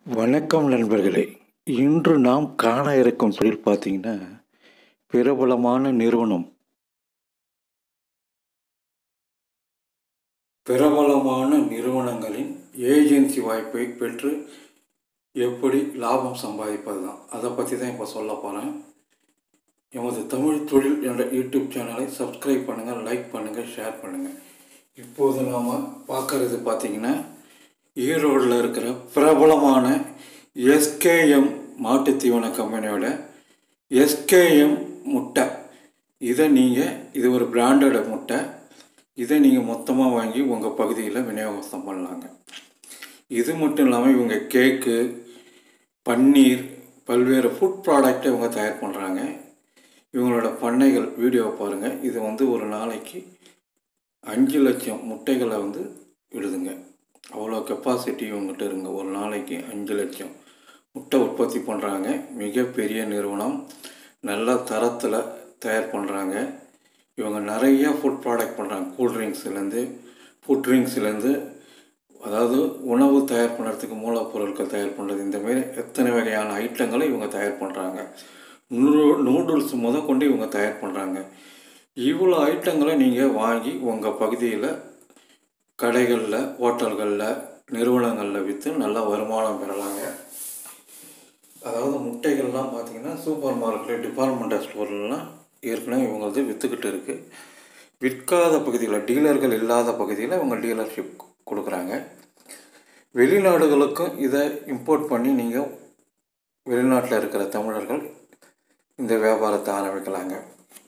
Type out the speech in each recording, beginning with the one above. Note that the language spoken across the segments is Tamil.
வணக்கம் நண்பர்களே. இன்று நாம் காண இருக்கும் தொழில் பார்த்தீங்கன்னா, பிரபலமான நிறுவனம். பிரபலமான நிறுவனங்களின் ஏஜென்சி வாய்ப்பை பெற்று எப்படி லாபம் சம்பாதிப்பது தான். அதை பற்றி தான் இப்போ சொல்ல போகிறேன். எமது தமிழ் தொழில் என்ற யூடியூப் சேனலை சப்ஸ்கிரைப் பண்ணுங்கள், லைக் பண்ணுங்கள், ஷேர் பண்ணுங்கள். இப்போது நாம் பார்க்குறது பார்த்திங்கன்னா, ஈரோடில் இருக்கிற பிரபலமான எஸ்கேஎம் மாட்டுத் தீவன கம்பெனியோட எஸ்கேஎம் முட்டை. இது ஒரு பிராண்டட் முட்டை. இதை நீங்கள் மொத்தமாக வாங்கி உங்கள் பகுதியில் விநியோகம் பண்ணலாங்க. இது மட்டும் இல்லாமல் இவங்க கேக்கு, பன்னீர், பல்வேறு ஃபுட் ப்ராடக்டை இவங்க தயார் பண்ணுறாங்க. இவங்களோட பண்ணைகள் வீடியோ பாருங்கள். இது ஒரு நாளைக்கு 5 லட்சம் முட்டைகளை விடுதுங்க. அவ்வளோ கெப்பாசிட்டி இவங்ககிட்ட இருங்க. ஒரு நாளைக்கு 5 லட்சம் முட்டை உற்பத்தி பண்ணுறாங்க. மிகப்பெரிய நிறுவனம். நல்ல தரத்தில் தயார் பண்ணுறாங்க. இவங்க நிறைய ஃபுட் ப்ராடக்ட் பண்ணுறாங்க. ஃபுட் ட்ரிங்க்ஸ்லேருந்து அதாவது உணவு தயார் பண்ணுறதுக்கு மூலப்பொருட்கள் தயார் பண்ணுறது, இந்தமாரி எத்தனை வகையான ஐட்டங்களை இவங்க தயார் பண்ணுறாங்க. நூடுல்ஸ் கொண்டு இவங்க தயார் பண்ணுறாங்க. இவ்வளோ ஐட்டங்களை நீங்கள் வாங்கி உங்கள் பகுதியில் கடைகளில், ஹோட்டல்களில், நிறுவனங்களில் விற்று நல்லா வருமானம் பெறலாங்க. அதாவது முட்டைகள்லாம் பார்த்திங்கன்னா சூப்பர் மார்க்கெட், டிபார்ட்மெண்டல் ஸ்டோர்லாம் ஏற்கனவே இவங்களது விற்றுக்கிட்டு இருக்குது. விற்காத பகுதியில், டீலர்கள் இல்லாத பகுதியில் இவங்க டீலர்ஷிப் கொடுக்குறாங்க. வெளிநாடுகளுக்கும் இதை இம்போர்ட் பண்ணி நீங்கள் வெளிநாட்டில் இருக்கிற தமிழர்கள் இந்த வியாபாரத்தை ஆரம்பிக்கலாங்க.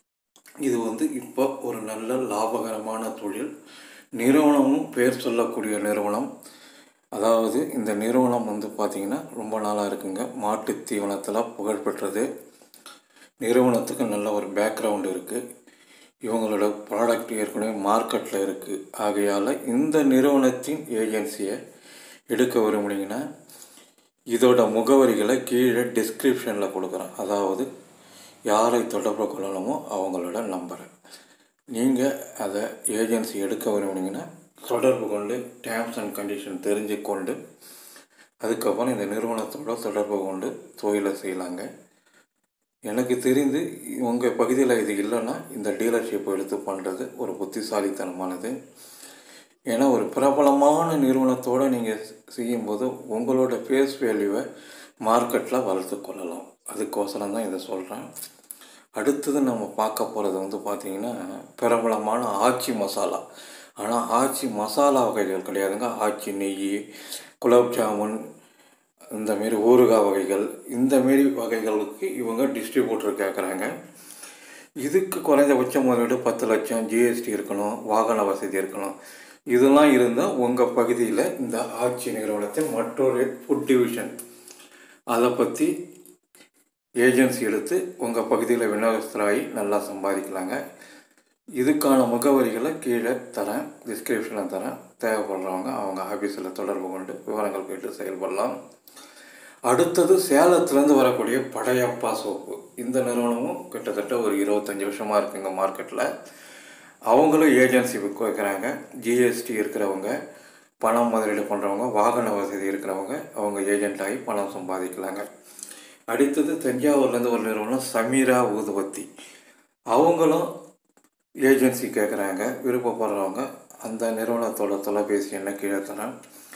இது இப்போ ஒரு நல்ல லாபகரமான தொழில். நிறுவனமும் பேர் சொல்லக்கூடிய நிறுவனம். அதாவது இந்த நிறுவனம் பார்த்திங்கன்னா ரொம்ப நாளாக இருக்குங்க. மாட்டுத் தீவனத்தில் புகழ்பெற்றது. நிறுவனத்துக்கு நல்ல ஒரு பேக்ரவுண்டு இருக்குது. இவங்களோட ப்ராடக்ட் ஏற்கனவே மார்க்கெட்டில் இருக்குது. ஆகையால் இந்த நிறுவனத்தின் ஏஜென்சியை எடுக்க விரும்புனீங்கன்னா இதோட முகவரிகளை கீழே டிஸ்கிரிப்ஷனில் கொடுக்குறேன். அதாவது யாரை தொடர்பு கொள்ளணுமோ அவங்களோட நம்பரை நீங்கள் அதை ஏஜென்சி எடுக்க விரும்புனீங்கன்னா தொடர்பு கொண்டு டேர்ம்ஸ் அண்ட் கண்டிஷன் தெரிஞ்சுக்கொண்டு அதுக்கப்புறம் இந்த நிறுவனத்தோட தொடர்பு கொண்டு தொழிலை செய்யலாங்க. எனக்கு தெரிந்து உங்கள் பகுதியில் இது இல்லைன்னா இந்த டீலர்ஷிப்பை எடுத்து பண்ணுறது ஒரு புத்திசாலித்தனமானது. ஏன்னா ஒரு பிரபலமான நிறுவனத்தோடு நீங்கள் செய்யும்போது உங்களோட ஃபேஸ் வேல்யூவை மார்க்கெட்டில் வளர்த்து கொள்ளலாம். அதுக்கோசரம் தான் இதை சொல்கிறேன். அடுத்தது நம்ம பார்க்க போகிறது பார்த்திங்கன்னா பிரபலமான ஆச்சி மசாலா. ஆனால் ஆச்சி மசாலா வகைகள் கிடையாதுங்க. ஆச்சி நெய், குலாப் ஜாமுன், இந்தமாரி ஊறுகாய் வகைகள், இந்தமாரி வகைகளுக்கு இவங்க டிஸ்ட்ரிபியூட்டர் கேட்குறாங்க. இதுக்கு குறைந்தபட்ச முதலீடு 10 லட்சம், ஜிஎஸ்டி இருக்கணும், வாகன வசதி இருக்கணும். இதெல்லாம் இருந்தால் உங்கள் பகுதியில் இந்த ஆச்சி நிறுவனத்தின் மற்றொரு ஃபுட் டிவிஷன் அதை பற்றி ஏஜென்சி எடுத்து உங்கள் பகுதியில் விநியோகஸ்தராகி நல்லா சம்பாதிக்கலாங்க. இதுக்கான முகவரிகளை கீழே தரேன், டிஸ்கிரிப்ஷனில் தரேன். தேவைப்படுறவங்க அவங்க ஆஃபீஸில் தொடர்பு கொண்டு விவரங்கள் கேட்டு செயல்படலாம். அடுத்தது சேலத்துலேருந்து வரக்கூடிய படையப்பா சோப்பு. இந்த நிறுவனமும் கிட்டத்தட்ட ஒரு 25 வருஷமாக இருக்குங்க மார்க்கெட்டில். அவங்களும் ஏஜென்சி வைக்கிறாங்க. ஜிஎஸ்டி இருக்கிறவங்க, பணம் முதலீடு பண்ணுறவங்க, வாகன வசதி இருக்கிறவங்க அவங்க ஏஜென்ட் ஆகி பணம் சம்பாதிக்கலாங்க. அடுத்தது தஞ்சாவூர்லேருந்து ஒரு நிறுவனம் சமீரா ஊதுபத்தி. அவங்களும் ஏஜென்சி கேட்குறாங்க. விருப்பப்படுறவங்க அந்த நிறுவனத்தோட தொலைபேசி எண்ணை கீழே தரேன்.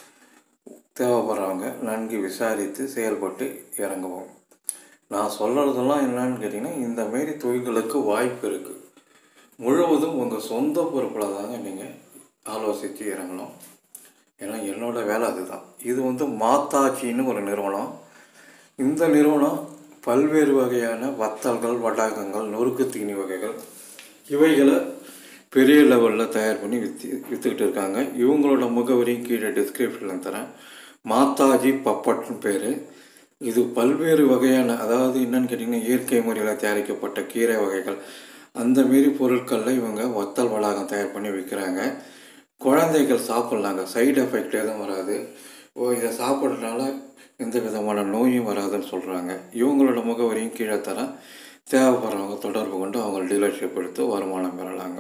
தேவைப்படுறவங்க நன்கு விசாரித்து செயல்பட்டு இறங்குவோம். நான் சொல்கிறதெல்லாம் என்னன்னு கேட்டிங்கன்னா, இந்தமாரி தொழில்களுக்கு வாய்ப்பு இருக்குது. முழுவதும் உங்கள் சொந்த பொறுப்பில் தாங்க நீங்கள் ஆலோசித்து இறங்கணும். ஏன்னா என்னோடய வேலை அதுதான். இது மாத்தாச்சின்னு ஒரு நிறுவனம். இந்த நிறுவனம் பல்வேறு வகையான வத்தல்கள், வடாகங்கள், நொறுக்கு தீனி வகைகள் இவைகளை பெரிய லெவலில் தயார் பண்ணி விற்றுக்கிட்டு இருக்காங்க. இவங்களோட முகவரியும் கீழே டிஸ்கிரிப்ஷனில் தரேன். மாத்தாஜி பப்பட்னு பேர். இது பல்வேறு வகையான, அதாவது என்னென்னு கேட்டிங்கன்னா, இயற்கை முறையில் தயாரிக்கப்பட்ட கீரை வகைகள் அந்தமாரி பொருட்களில் இவங்க வத்தல் வளாகம் தயார் பண்ணி விற்கிறாங்க. குழந்தைகள் சாப்பிட்லாங்க. சைடு எஃபெக்ட் எதுவும் வராது. இதை சாப்பிட்றதுனால எந்த விதமான நோயும் வராதுன்னு சொல்கிறாங்க. இவங்களோட முகவரியும் கீழே தரேன். தேவைப்படுறவங்க தொடர்பு கொண்டு அவங்க டீலர்ஷிப் எடுத்து வருமானம் பெறலாங்க.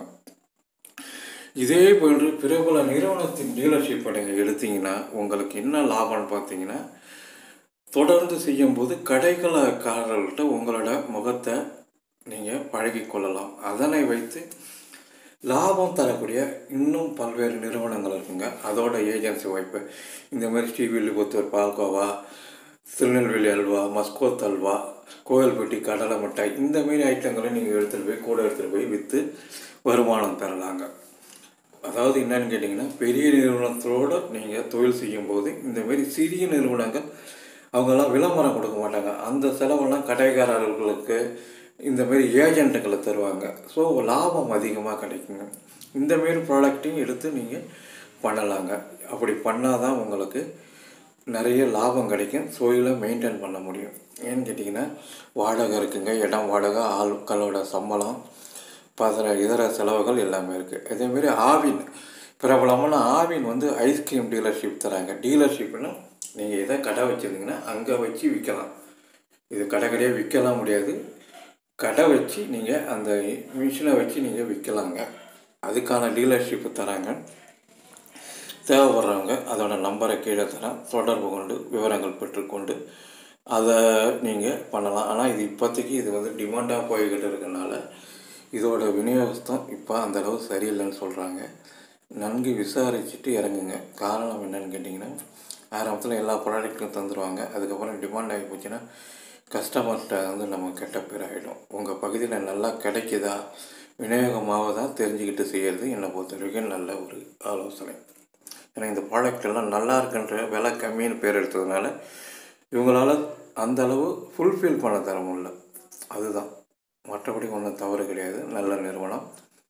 இதே போன்று பிரபல நிறுவனத்தின் டீலர்ஷிப்பை நீங்கள் எடுத்தீங்கன்னா உங்களுக்கு என்ன லாபம்னு பார்த்தீங்கன்னா, தொடர்ந்து செய்யும்போது கடைக்காரர்கள்ட்ட உங்களோட முகத்தை நீங்கள் பழகி கொள்ளலாம். அதனை வைத்து லாபம் தரக்கூடிய இன்னும் பல்வேறு நிறுவனங்கள் இருக்குங்க. அதோட ஏஜென்சி வாய்ப்பு இந்த மாதிரி ஸ்ரீவில்லிபுத்தூர் பால்கோவா, திருநெல்வேலி அல்வா, மஸ்கோத் அல்வா, கோயில்பட்டி கடலை மிட்டாய் இந்தமாரி ஐட்டங்களை நீங்கள் எடுத்துகிட்டு போய் விற்று வருமானம் பெறலாங்க. அதாவது என்னன்னு கேட்டிங்கன்னா, பெரிய நிறுவனத்தோடு நீங்கள் தொழில் செய்யும்போது இந்தமாரி சிறிய நிறுவனங்கள் அவங்கெல்லாம் விளம்பரம் கொடுக்க மாட்டாங்க. அந்த செலவெல்லாம் கடைக்காரர்களுக்கு இந்தமாரி ஏஜென்ட்டுகளை தருவாங்க. ஸோ லாபம் அதிகமாக கிடைக்குங்க. இந்தமாரி ப்ராடக்ட்டையும் எடுத்து நீங்கள் பண்ணலாங்க. அப்படி பண்ணால் தான் உங்களுக்கு நிறைய லாபம் கிடைக்கும், தொழிலை மெயின்டைன் பண்ண முடியும். ஏன்னு கேட்டிங்கன்னா, வாடகை இருக்குங்க, இடம் வாடகை, ஆட்களோட சம்பளம், இதர செலவுகள் எல்லாமே இருக்குது. அதேமாரி ஆவின், பிரபலமான ஆவின் ஐஸ்கிரீம் டீலர்ஷிப் தராங்க. டீலர்ஷிப்னால் நீங்கள் எதை கடை வச்சுருந்தீங்கன்னா அங்கே வச்சு விற்கலாம். இது கடையாக விற்கலாம் முடியாது, கடை வச்சு நீங்கள் அந்த மிஷினை வச்சு நீங்கள் விற்கலாங்க. அதுக்கான டீலர்ஷிப்பு தராங்க. தேவைப்படுறவங்க அதோட நம்பரை கீழே தரேன், தொடர்பு கொண்டு விவரங்கள் பெற்றுக்கொண்டு அதை நீங்கள் பண்ணலாம். ஆனால் இது இப்போதைக்கு இது டிமாண்டாக போய்கிட்டு இருக்கனால இதோட விநியோகஸ்தம் இப்போ அந்தளவு சரியில்லைன்னு சொல்கிறாங்க. நன்கு விசாரிச்சுட்டு இறங்குங்க. காரணம் என்னென்னு கேட்டிங்கன்னா, ஆரம்பத்தில் எல்லா ப்ராடக்ட்டும் தந்துடுவாங்க. அதுக்கப்புறம் டிமாண்ட் ஆகி போச்சுன்னா கஸ்டமர்கிட்ட நம்ம கெட்ட பேர் ஆகிடும். உங்கள் பகுதியில் நல்லா கிடைக்குதா, விநியோகமாவதா தெரிஞ்சுக்கிட்டு செய்கிறது என்னை பொறுத்த வரைக்கும் நல்ல ஒரு ஆலோசனை. ஏன்னா இந்த ப்ராடக்ட் எல்லாம் நல்லா இருக்குன்ற விலை கம்மின்னு பேர் எடுத்ததுனால இவங்களால் அந்தளவு ஃபுல்ஃபில் பண்ண தர முடியல. அதுதான், மற்றபடி ஒன்றும் தவறு கிடையாது. நல்ல நிறுவனம்.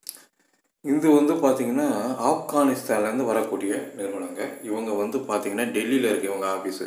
இது பார்த்திங்கன்னா ஆப்கானிஸ்தான்லேருந்து வரக்கூடிய நிறுவனங்க. இவங்க பார்த்திங்கன்னா டெல்லியில் இருக்குது இவங்க ஆஃபீஸு.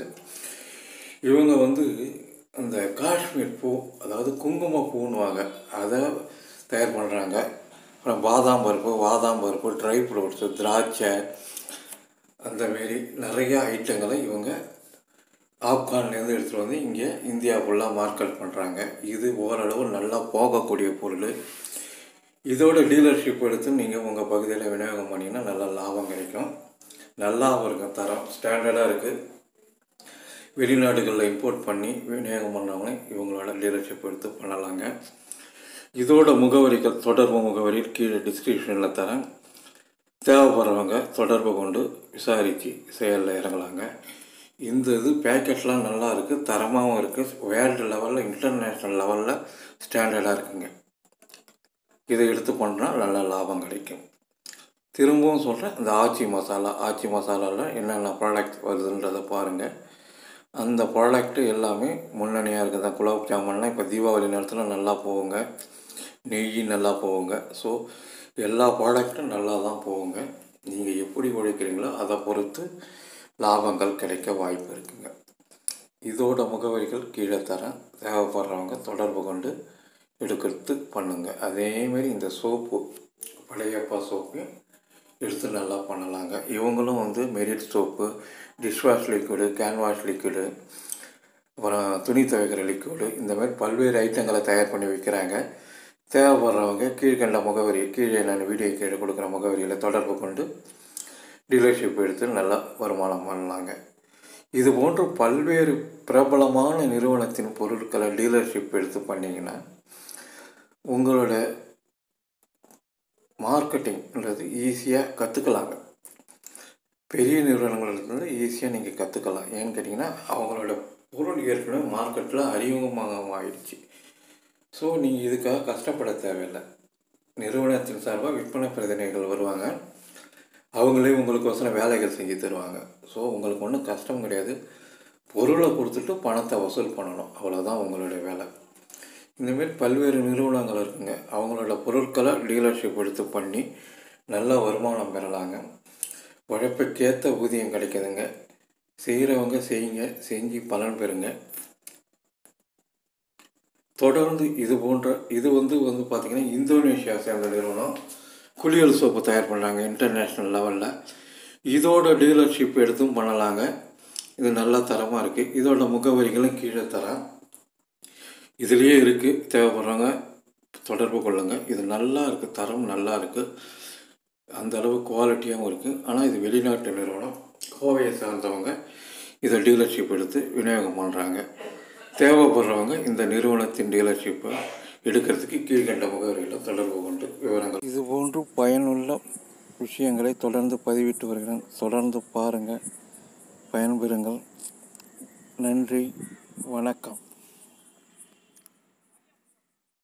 இவங்க அந்த காஷ்மீர் பூ, அதாவது குங்குமப்பூன்னுவாங்க, அதை தயார் பண்ணுறாங்க. அப்புறம் பாதாம் பருப்பு, ட்ரை ஃப்ரூட்ஸு, திராட்சை, அந்தமாரி நிறையா ஐட்டங்களை இவங்க ஆப்கான்லேருந்து எடுத்துகிட்டு இங்கே இந்தியா ஃபுல்லாக மார்க்கெட் பண்ணுறாங்க. இது ஓரளவு நல்லா போகக்கூடிய பொருள். இதோட டீலர்ஷிப் எடுத்து நீங்கள் உங்கள் பகுதியில் விநியோகம் பண்ணிங்கன்னா நல்ல லாபம் கிடைக்கும். நல்லாவும் இருக்கும், தரம் ஸ்டாண்டர்டாக இருக்குது. வெளிநாடுகளில் இம்போர்ட் பண்ணி விநியோகம் பண்ணுறவங்க இவங்களோட டீலர்ஷிப் எடுத்து பண்ணலாங்க. இதோட முகவரிகள், தொடர்பு முகவரி கீழே டிஸ்கிரிப்ஷனில் தரேன். தேவைப்படுறவங்க தொடர்பு கொண்டு விசாரித்து செயலில் இறங்கலாங்க. இது பேக்கெட்லாம் நல்லா இருக்குது, தரமாகவும் இருக்குது. வேர்ல்டு லெவலில், இன்டர்நேஷ்னல் லெவலில் ஸ்டாண்டர்டாக இருக்குங்க. இதை எடுத்து பண்ணால் நல்ல லாபம் கிடைக்கும். திரும்பவும் சொல்கிறேன், இந்த ஆச்சி மசாலாவில் என்னென்ன ப்ராடக்ட் வருதுன்றதை பாருங்கள். அந்த ப்ராடக்ட்டு எல்லாமே முன்னணியாக இருக்குது. குலாப் ஜாமுன்லாம் இப்போ தீபாவளி நேரத்தில் நல்லா போகுங்க, நெய் நல்லா போகுங்க. ஸோ எல்லா ப்ராடக்ட்டும் நல்லா தான் போகுங்க. நீங்கள் எப்படி உழைக்கிறீங்களோ அதை பொறுத்து லாபங்கள் கிடைக்க வாய்ப்பு இருக்குங்க. இதோட முகவரிகள் கீழே தரேன். தேவைப்படுறவங்க தொடர்பு கொண்டு எடுக்கிறது பண்ணுங்கள். அதேமாரி இந்த சோப்பு, பழையப்பா சோப்பையும் எடுத்து நல்லா பண்ணலாங்க. இவங்களும் மெரிட் சோப்பு, டிஷ்வாஷ் லிக்விடு, கேன்வாஷ் லிக்விடு, அப்புறம் துணி துவைக்கிற லிக்விடு, இந்தமாதிரி பல்வேறு ஐட்டங்களை தயார் பண்ணி விற்கிறாங்க. தேவைப்படுறவங்க கீழ்கண்ட முகவரி, கீழே நான் வீடியோ கீழே கொடுக்குற முகவரியில் தொடர்பு கொண்டு டீலர்ஷிப் எடுத்து நல்லா வருமானம் பண்ணலாங்க. இது போன்ற பல்வேறு பிரபலமான நிறுவனத்தின் பொருட்களை டீலர்ஷிப் எடுத்து பண்ணிங்கன்னா உங்களோட மார்க்கெட்டிங்ன்றது ஈஸியாக கற்றுக்கலாங்க. பெரிய நிறுவனங்கள்லேருந்து ஈஸியாக நீங்கள் கற்றுக்கலாம். ஏன்னு கேட்டிங்கன்னா அவங்களோட பொருள் ஏற்கனவே மார்க்கெட்டில் அறிமுகமாக ஆகிடுச்சு. ஸோ நீங்கள் இதுக்காக கஷ்டப்பட தேவையில்லை. நிறுவனத்தின் சார்பாக விற்பனை பிரதிநிதிகள் வருவாங்க, அவங்களே உங்களுக்கோசரம் வேலைகள் செஞ்சு தருவாங்க. ஸோ உங்களுக்கு ஒன்றும் கஷ்டம் கிடையாது. பொருளை கொடுத்துட்டு பணத்தை வசூல் பண்ணணும், அவ்வளோதான் உங்களுடைய வேலை. இந்தமாரி பல்வேறு நிறுவனங்கள் இருக்குங்க. அவங்களோட பொருட்களை டீலர்ஷிப் எடுத்து பண்ணி நல்ல வருமானம் பெறலாங்க. உழைப்புக்கேற்ற ஊதியம் கிடைக்குதுங்க. செய்கிறவங்க செய்யுங்க, செஞ்சு பலன் பெறுங்க. தொடர்ந்து இது போன்ற பார்த்திங்கன்னா இந்தோனேஷியா சேர்ந்த நிறுவனம் குளியல் சோப்பு தயார் பண்ணுறாங்க இன்டர்நேஷ்னல் லெவலில். இதோட டீலர்ஷிப் எடுத்தும் பண்ணலாங்க. இது நல்ல தரமாக இருக்குது. இதோட முகவரிகளும் கீழே தரேன், இதுலேயே இருக்குது. தேவைப்படுறவங்க தொடர்பு கொள்ளுங்கள். இது நல்லா இருக்குது, தரம் நல்லா இருக்குது, அந்தளவு குவாலிட்டியாகவும் இருக்குது. ஆனால் இது வெளிநாட்டு நிறுவனம், கோவையை சார்ந்தவங்க. இதை டீலர்ஷிப் எடுத்து விநியோகம் பண்ணுறாங்க. தேவைப்படுறவங்க இந்த நிறுவனத்தின் டீலர்ஷிப்பை எடுக்கிறதுக்கு கீழ்கண்ட முகவரியில் தொடர்பு கொண்டு விவரங்கள். இதுபோன்று பயனுள்ள விஷயங்களை தொடர்ந்து பதிவிட்டு வருகிறேன். தொடர்ந்து பாருங்கள், பயன்பெறுங்கள். நன்றி, வணக்கம்.